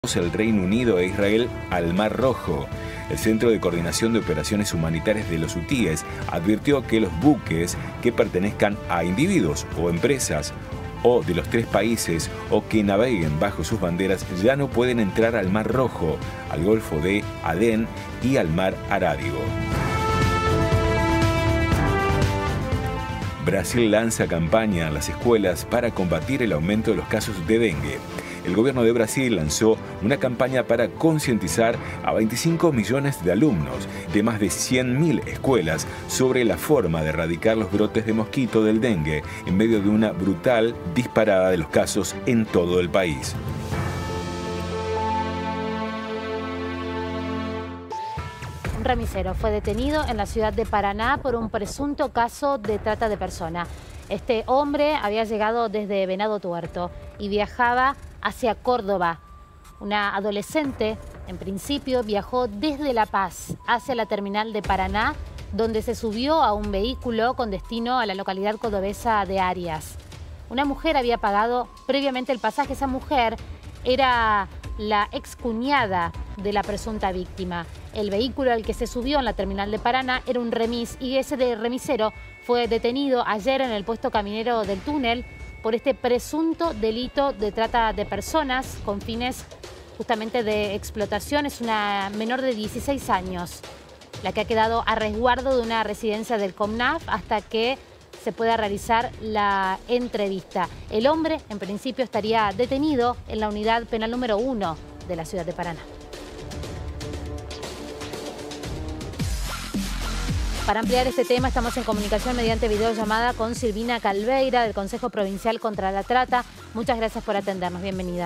el Reino Unido e Israel al Mar Rojo. El Centro de Coordinación de Operaciones Humanitarias de los Hutíes advirtió que los buques que pertenezcan a individuos o empresas o de los tres países o que naveguen bajo sus banderas ya no pueden entrar al Mar Rojo, al Golfo de Adén y al Mar Arábigo. Brasil lanza campaña a las escuelas para combatir el aumento de los casos de dengue. El gobierno de Brasil lanzó una campaña para concientizar a 25 millones de alumnos de más de 100.000 escuelas sobre la forma de erradicar los brotes de mosquito del dengue en medio de una brutal disparada de los casos en todo el país. Un remisero fue detenido en la ciudad de Paraná por un presunto caso de trata de personas. Este hombre había llegado desde Venado Tuerto y viajaba hacia Córdoba. Una adolescente, en principio, viajó desde La Paz hacia la terminal de Paraná, donde se subió a un vehículo con destino a la localidad cordobesa de Arias. Una mujer había pagado previamente el pasaje. Esa mujer era la excuñada de la presunta víctima. El vehículo al que se subió en la terminal de Paraná era un remis y ese remisero fue detenido ayer en el puesto caminero del túnel por este presunto delito de trata de personas con fines justamente de explotación. Es una menor de 16 años, la que ha quedado a resguardo de una residencia del COMNAF hasta que se pueda realizar la entrevista. El hombre, en principio, estaría detenido en la unidad penal número 1 de la ciudad de Paraná. Para ampliar este tema estamos en comunicación mediante videollamada con Silvina Calveira del Consejo Provincial contra la Trata. Muchas gracias por atendernos. Bienvenida.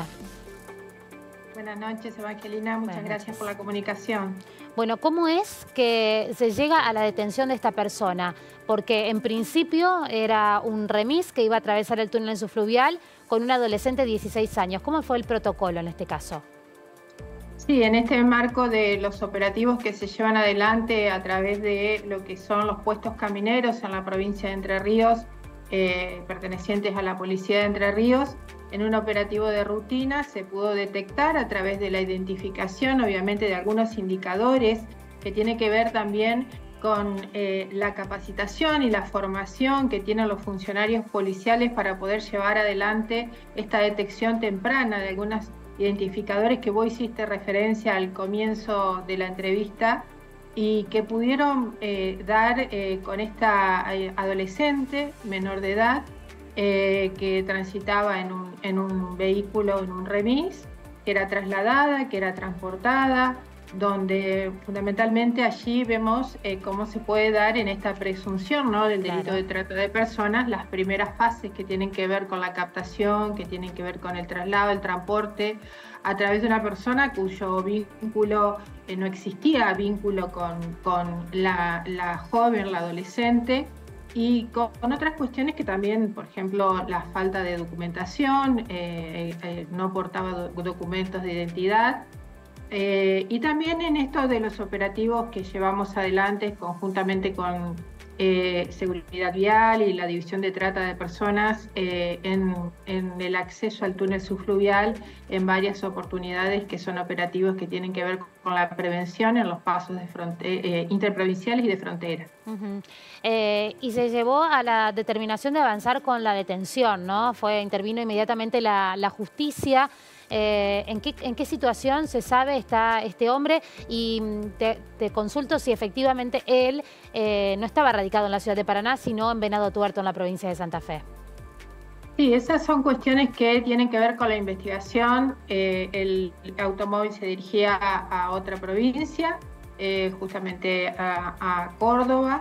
Buenas noches, Evangelina. Muchas gracias por la comunicación. Bueno, ¿cómo es que se llega a la detención de esta persona? Porque en principio era un remis que iba a atravesar el túnel subfluvial con un adolescente de 16 años. ¿Cómo fue el protocolo en este caso? Sí, en este marco de los operativos que se llevan adelante a través de lo que son los puestos camineros en la provincia de Entre Ríos, pertenecientes a la Policía de Entre Ríos, en un operativo de rutina se pudo detectar a través de la identificación, obviamente, de algunos indicadores que tiene que ver también con la capacitación y la formación que tienen los funcionarios policiales para poder llevar adelante esta detección temprana de algunos identificadores que vos hiciste referencia al comienzo de la entrevista y que pudieron dar con esta adolescente menor de edad que transitaba en un vehículo, en un remis, que era trasladada, que era transportada, donde fundamentalmente allí vemos cómo se puede dar en esta presunción, ¿no?, del delito de trata de personas, las primeras fases que tienen que ver con la captación, que tienen que ver con el traslado, el transporte, a través de una persona cuyo vínculo, no existía vínculo con la joven, la adolescente, y con otras cuestiones que también, por ejemplo, la falta de documentación, no portaba documentos de identidad. Y también en esto de los operativos que llevamos adelante conjuntamente con Seguridad Vial y la División de Trata de Personas en el acceso al túnel subfluvial en varias oportunidades, que son operativos que tienen que ver con la prevención en los pasos de interprovinciales y de frontera. Y se llevó a la determinación de avanzar con la detención, ¿no? Intervino inmediatamente la justicia. ¿En qué situación se sabe está este hombre? Y te consulto si efectivamente él no estaba radicado en la ciudad de Paraná, sino en Venado Tuerto, en la provincia de Santa Fe. Sí, esas son cuestiones que tienen que ver con la investigación. El automóvil se dirigía a otra provincia, justamente a Córdoba.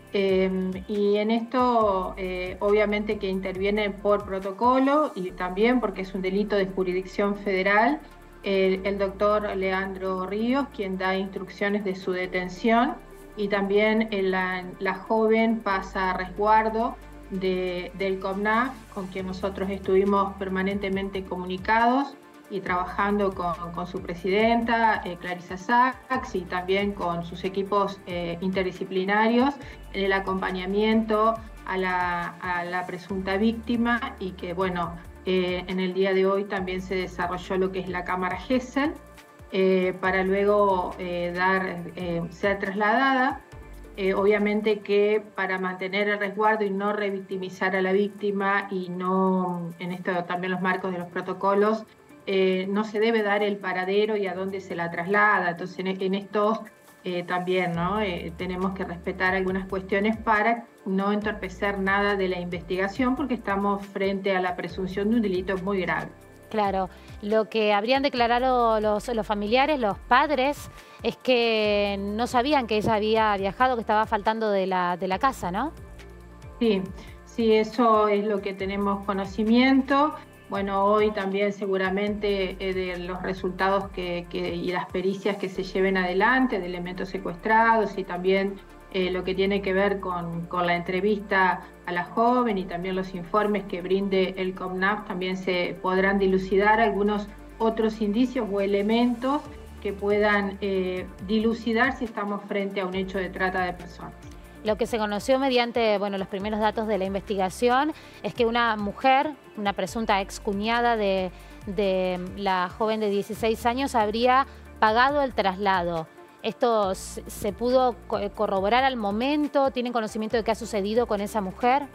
Y en esto obviamente que interviene por protocolo y también porque es un delito de jurisdicción federal, el doctor Leandro Ríos, quien da instrucciones de su detención, y también la joven pasa a resguardo del COMNAF, con quien nosotros estuvimos permanentemente comunicados y trabajando con su presidenta, Clarisa Sachs, y también con sus equipos interdisciplinarios en el acompañamiento a la presunta víctima, y que, bueno, En el día de hoy también se desarrolló lo que es la cámara Gesell, para luego ser trasladada. Obviamente que para mantener el resguardo y no revictimizar a la víctima y no, en esto también los marcos de los protocolos, no se debe dar el paradero y a dónde se la traslada. Entonces en estos también, ¿no? Tenemos que respetar algunas cuestiones para no entorpecer nada de la investigación, porque estamos frente a la presunción de un delito muy grave. Claro, lo que habrían declarado los familiares, los padres, es que no sabían que ella había viajado, que estaba faltando de la casa, ¿no? Sí, eso es lo que tenemos conocimiento. Bueno, hoy también seguramente de los resultados y las pericias que se lleven adelante de elementos secuestrados, y también lo que tiene que ver con la entrevista a la joven y también los informes que brinde el CONAF, también se podrán dilucidar algunos otros indicios o elementos que puedan dilucidar si estamos frente a un hecho de trata de personas. Lo que se conoció mediante los primeros datos de la investigación es que una mujer, una presunta excuñada de la joven de 16 años, habría pagado el traslado. ¿Esto se pudo corroborar al momento? ¿Tienen conocimiento de qué ha sucedido con esa mujer?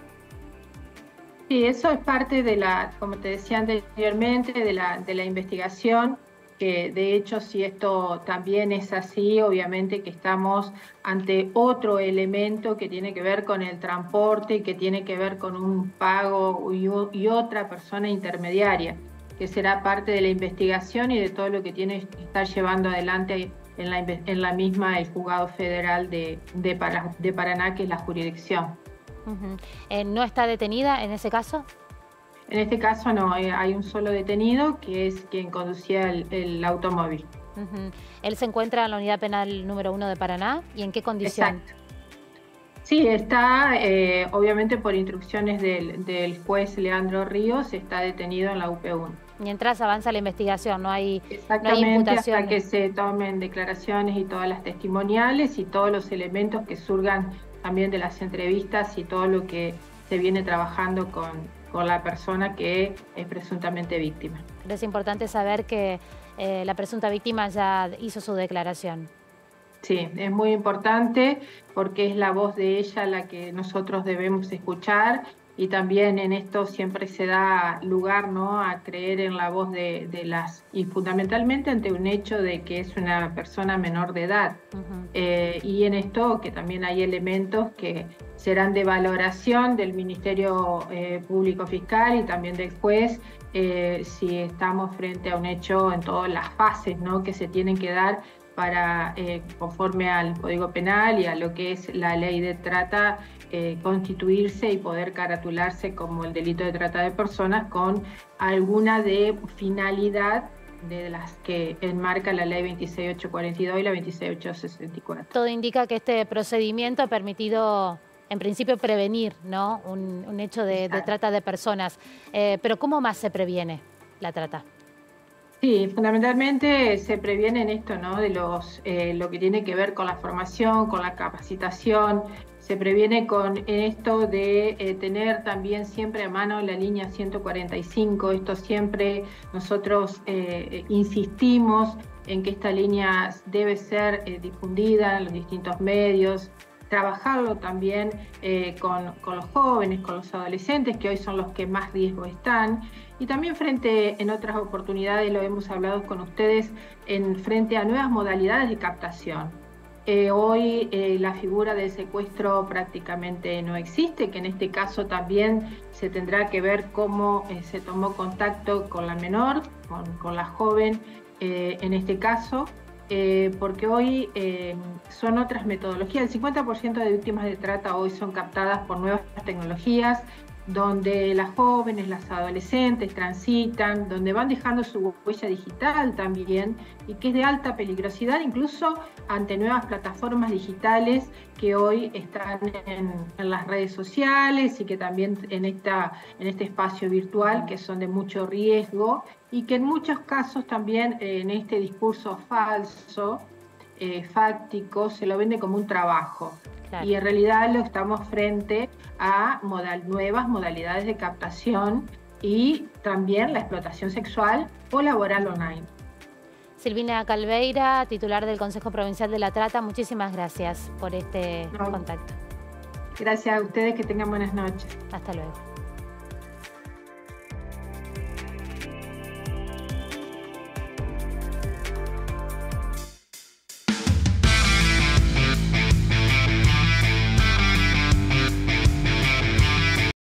Sí, eso es parte de como te decía anteriormente, de la investigación. Que de hecho, si esto también es así, obviamente que estamos ante otro elemento que tiene que ver con el transporte, que tiene que ver con un pago y otra persona intermediaria, que será parte de la investigación y de todo lo que tiene que estar llevando adelante en la misma el Juzgado Federal de Paraná, que es la jurisdicción. ¿No está detenida en ese caso? En este caso no, hay un solo detenido, que es quien conducía el automóvil. ¿Él se encuentra en la unidad penal número 1 de Paraná? ¿Y en qué condición? Exacto. Sí, está, obviamente por instrucciones del juez Leandro Ríos, está detenido en la UP1. Mientras avanza la investigación, no hay imputación. Hasta que se tomen declaraciones y todas las testimoniales y todos los elementos que surgan también de las entrevistas y todo lo que se viene trabajando con la persona que es presuntamente víctima. Pero es importante saber que la presunta víctima ya hizo su declaración. Sí, es muy importante porque es la voz de ella la que nosotros debemos escuchar, y también en esto siempre se da lugar, ¿no?, a creer en la voz de y fundamentalmente ante un hecho de que es una persona menor de edad. Y en esto que también hay elementos que serán de valoración del Ministerio Público Fiscal y también del juez, si estamos frente a un hecho en todas las fases, ¿no?, que se tienen que dar para, conforme al Código Penal y a lo que es la ley de trata, constituirse y poder caratularse como el delito de trata de personas con alguna de finalidad de las que enmarca la ley 26842 y la 26864. Todo indica que este procedimiento ha permitido, en principio, prevenir, ¿no?, un hecho de trata de personas. Pero ¿cómo más se previene la trata? Sí, fundamentalmente se previene en esto, ¿no?, de lo que tiene que ver con la formación, con la capacitación. Se previene con esto de tener también siempre a mano la línea 145. Esto siempre nosotros insistimos en que esta línea debe ser difundida en los distintos medios. Trabajarlo también con los jóvenes, con los adolescentes, que hoy son los que más riesgo están. Y también en otras oportunidades lo hemos hablado con ustedes, frente a nuevas modalidades de captación. Hoy la figura del secuestro prácticamente no existe, que en este caso también se tendrá que ver cómo se tomó contacto con la menor, con la joven en este caso, porque hoy son otras metodologías. El 50% de víctimas de trata hoy son captadas por nuevas tecnologías, donde las jóvenes, las adolescentes transitan, donde van dejando su huella digital también, y que es de alta peligrosidad incluso ante nuevas plataformas digitales que hoy están en las redes sociales y que también en este espacio virtual, que son de mucho riesgo y que en muchos casos también en este discurso falso, fáctico, se lo vende como un trabajo. Claro. Y en realidad lo estamos frente a nuevas modalidades de captación y también la explotación sexual o laboral online. Silvina Calveira, titular del Consejo Provincial de la Trata, muchísimas gracias por este contacto. Gracias a ustedes, que tengan buenas noches. Hasta luego.